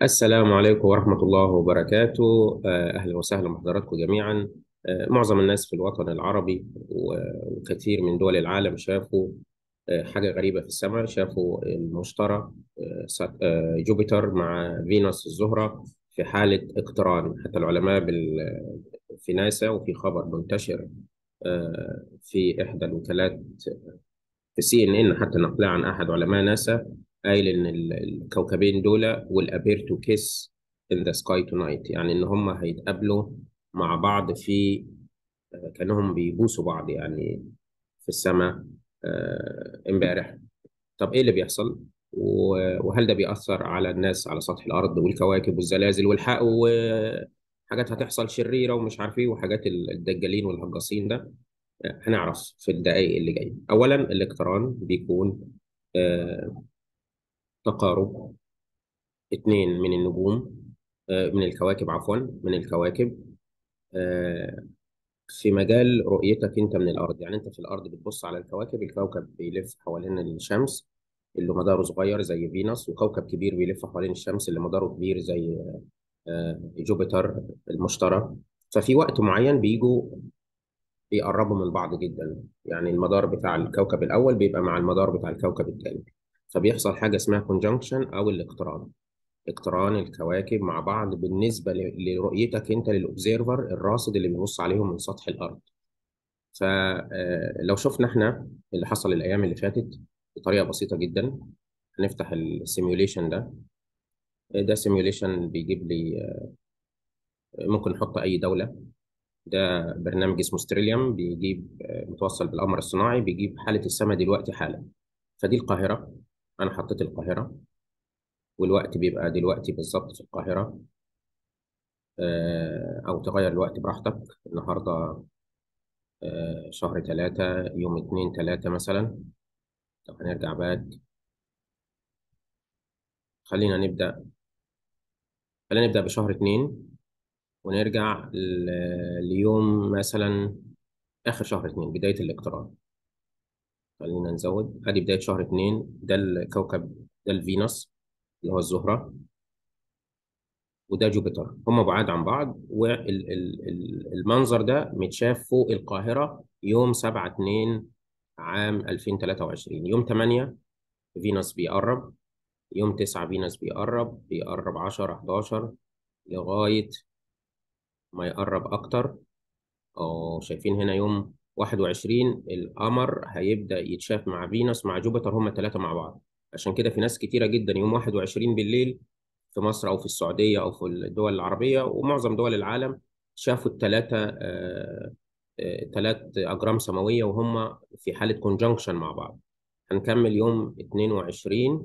السلام عليكم ورحمة الله وبركاته. أهلا وسهلا بحضراتكم جميعا. معظم الناس في الوطن العربي وكثير من دول العالم شافوا حاجة غريبة في السماء. شافوا المشتري، جوبيتر مع فينوس الزهرة في حالة اقتران. حتى العلماء في ناسا، وفي خبر منتشر في إحدى الوكالات في سي ان ان، حتى نقلها عن احد علماء ناسا، قايل ان الكوكبين دول will appear to kiss in the sky tonight، يعني ان هم هيتقابلوا مع بعض في كانهم بيبوسوا بعض يعني في السماء امبارح. طب ايه اللي بيحصل؟ وهل ده بيأثر على الناس على سطح الارض والكواكب والزلازل والحق وحاجات هتحصل شريرة ومش عارف ايه، وحاجات الدجالين والهجاصين ده؟ هنعرف في الدقائق اللي جايه. اولا الاقتران بيكون آه، تقارب اتنين من النجوم، من الكواكب، عفوا من الكواكب، آه، في مجال رؤيتك انت من الارض. يعني انت في الارض بتبص على الكواكب، الكوكب بيلف حوالين الشمس اللي مداره صغير زي فينوس، وكوكب كبير بيلف حوالين الشمس اللي مداره كبير زي جوبيتر المشتري. ففي وقت معين بيقربوا من بعض جدا، يعني المدار بتاع الكوكب الأول بيبقى مع المدار بتاع الكوكب الثاني، فبيحصل حاجة اسمها conjunction أو الاقتران. اقتران الكواكب مع بعض بالنسبة لرؤيتك أنت للأوبزيرفر الراصد اللي بيبص عليهم من سطح الأرض. فلو شفنا احنا اللي حصل الأيام اللي فاتت بطريقة بسيطة جدا، هنفتح السيميوليشن ده. ده سيميوليشن بيجيب لي، ممكن نحط أي دولة. ده برنامج اسمه ستريليوم، بيجيب متوصل بالقمر الصناعي، بيجيب حالة السماء دلوقتي حالا. فدي القاهرة، أنا حطيت القاهرة، والوقت بيبقى دلوقتي بالظبط في القاهرة. أو تغير الوقت براحتك. النهاردة شهر 3، يوم 2/3 مثلا. طب هنرجع باك. خلينا نبدأ خلينا نبدأ بشهر 2، ونرجع ليوم مثلا آخر شهر 2، بداية الاقتراب. خلينا نزود، ادي بداية شهر 2، ده الكوكب، ده الفينوس اللي هو الزهرة، وده جوبيتر. هم بعاد عن بعض، والمنظر ده متشاف فوق القاهرة يوم 7/2 عام 2023. يوم 8 فينوس بيقرب، يوم 9 فينوس بيقرب 10 11 لغاية ما يقرب أكتر. اه، شايفين هنا يوم 21 القمر هيبدأ يتشاف مع فينوس مع جوبيتر، هما الثلاثة مع بعض. عشان كده في ناس كتيرة جدا يوم 21 بالليل في مصر أو في السعودية أو في الدول العربية ومعظم دول العالم شافوا الثلاثة، ثلاث أجرام سماوية وهم في حالة كونجنكشن مع بعض. هنكمل يوم 22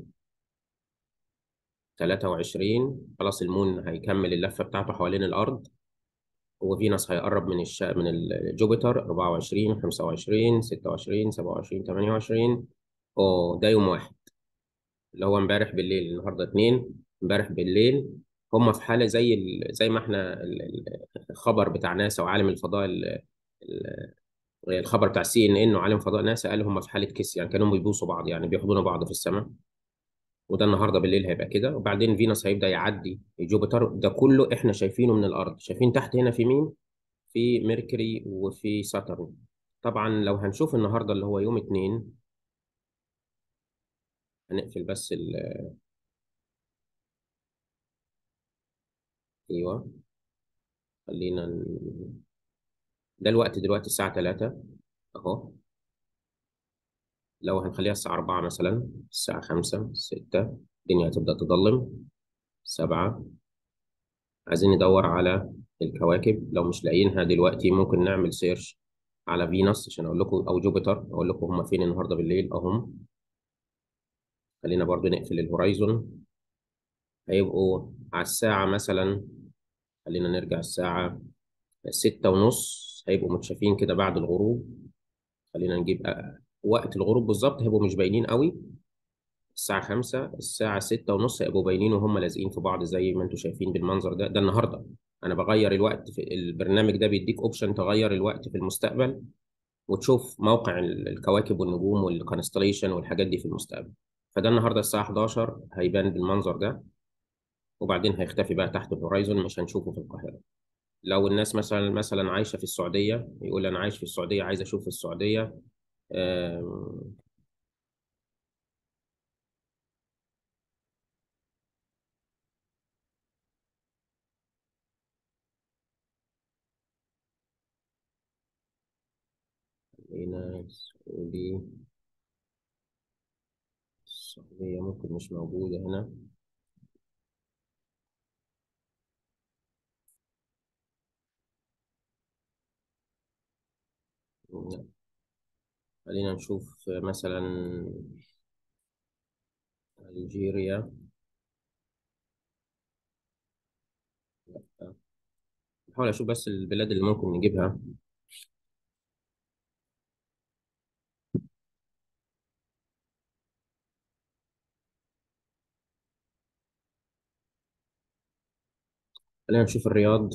23، خلاص المون هيكمل اللفة بتاعته حوالين الأرض، وفينوس هيقرب من جوبيتر 24 25 26 27 28. اه، ده يوم واحد اللي هو امبارح بالليل. النهارده اتنين، امبارح بالليل. هم في حاله زي ما احنا الخبر بتاع ناسا وعالم الفضاء، ال- الخبر بتاع سي ان ان وعالم فضاء ناسا قال هم في حاله كيس، يعني كانوا بيبوسوا بعض، يعني بيحضنوا بعض في السماء. وده النهارده بالليل هيبقى كده، وبعدين فينوس هيبدا يعدي جوبيتر. ده كله احنا شايفينه من الارض. شايفين تحت هنا في مين؟ في ميركوري وفي ساترن. طبعا لو هنشوف النهارده اللي هو يوم 2، هنقفل بس ايوه، خلينا ده الوقت دلوقتي الساعة 3 اهو. لو هنخليها الساعة 4 مثلا، الساعة 5 6 الدنيا هتبدأ تضلم. 7، عايزين ندور على الكواكب. لو مش لاقيينها دلوقتي ممكن نعمل سيرش على فينوس عشان اقول لكم، او جوبيتر اقول لكم هم فين النهارده بالليل اهم. خلينا برضو نقفل الهورايزون. هيبقوا على الساعة مثلا، خلينا نرجع الساعة 6:30، هيبقوا متشافين كده بعد الغروب. خلينا نجيب وقت الغروب بالظبط، هيبقوا مش باينين قوي. الساعة 5، الساعة 6:30 هيبقوا باينين وهم لازقين في بعض زي ما انتم شايفين بالمنظر ده. ده النهاردة. أنا بغير الوقت في البرنامج ده، بيديك أوبشن تغير الوقت في المستقبل وتشوف موقع الكواكب والنجوم والكونستليشن والحاجات دي في المستقبل. فده النهاردة الساعة 11 هيبان بالمنظر ده. وبعدين هيختفي بقى تحت الهورايزون، مش هنشوفه في القاهرة. لو الناس مثلا عايشة في السعودية، يقول أنا عايش في السعودية عايز أشوف السعودية. آم، هنا السعودية ممكن مش موجودة هنا. لا، خلينا نشوف مثلا ألجيريا. بحاول أشوف بس البلاد اللي ممكن نجيبها. خلينا نشوف الرياض.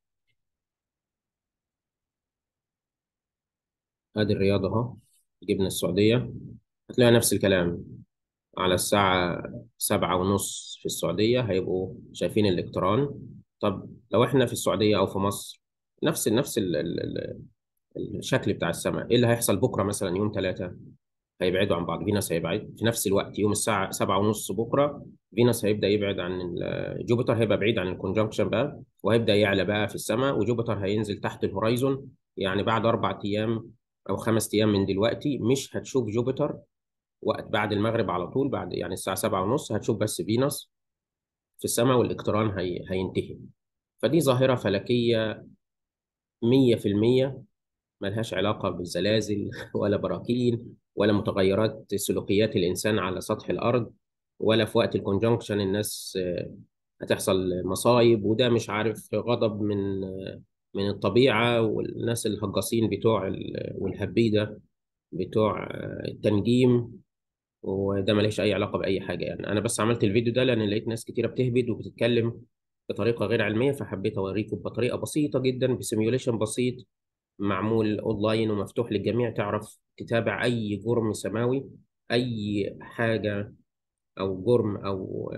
ادي الرياض اهو، جبنا السعودية، هتلاقي نفس الكلام. على الساعة 7:30 في السعودية هيبقوا شايفين الاقتران. طب لو احنا في السعودية او في مصر، نفس الشكل بتاع السماء، ايه اللي هيحصل بكرة مثلا يوم 3؟ هيبعدوا عن بعض، فينوس هيبعد في نفس الوقت يوم الساعة 7:30 بكرة. فينوس هيبدأ يبعد عن جوبيتر، هيبقى بعيد عن الكونجنكشن بقى، وهيبدأ يعلى بقى في السماء، وجوبيتر هينزل تحت الهورايزون. يعني بعد 4 أيام أو 5 أيام من دلوقتي مش هتشوف جوبيتر. وقت بعد المغرب على طول، بعد يعني الساعة 7:30 هتشوف بس فينوس في السماء، والاقتران هينتهي. فدي ظاهرة فلكية 100%، ملهاش علاقة بالزلازل ولا براكين ولا متغيرات سلوكيات الإنسان على سطح الأرض، ولا في وقت الكونجنكشن الناس هتحصل مصايب، وده مش عارف غضب من الطبيعة والناس الهجاصين بتوع والهبيدة بتوع التنجيم. وده ملهش أي علاقة بأي حاجة. يعني أنا بس عملت الفيديو ده لأن لقيت ناس كتيرة بتهبد وبتتكلم بطريقة غير علمية، فحبيت أوريكم بطريقة بسيطة جدا بسيميوليشن بسيط معمول اونلاين ومفتوح للجميع، تعرف تتابع اي جرم سماوي، اي حاجه، او جرم، او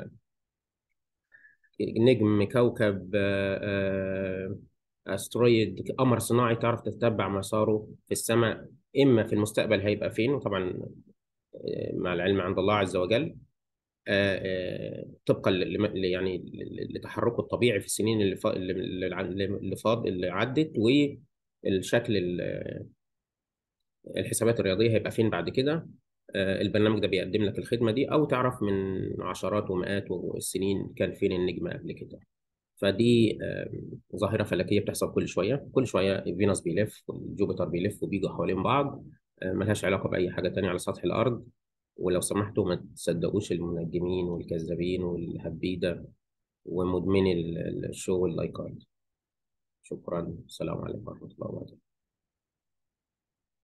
نجم، كوكب، استرويد، قمر صناعي، تعرف تتبع مساره في السماء، اما في المستقبل هيبقى فين. وطبعا مع العلم عند الله عز وجل، طبقا يعني لتحركه الطبيعي في السنين اللي عدت، والشكل الحسابات الرياضية هيبقى فين بعد كده. البرنامج ده بيقدم لك الخدمة دي، أو تعرف من عشرات ومئات السنين كان فين النجم قبل كده. فدي ظاهرة فلكية بتحصل كل شوية. كل شوية فينوس بيلف والجوبيتر بيلف وبيجوا حوالين بعض، ملهاش علاقة بأي حاجة تانية على سطح الأرض. ولو سمحتوا ما تصدقوش المنجمين والكذابين والهبيدة ومدمني الشو واللايكات. شكرا، السلام عليكم ورحمة الله وبركاته.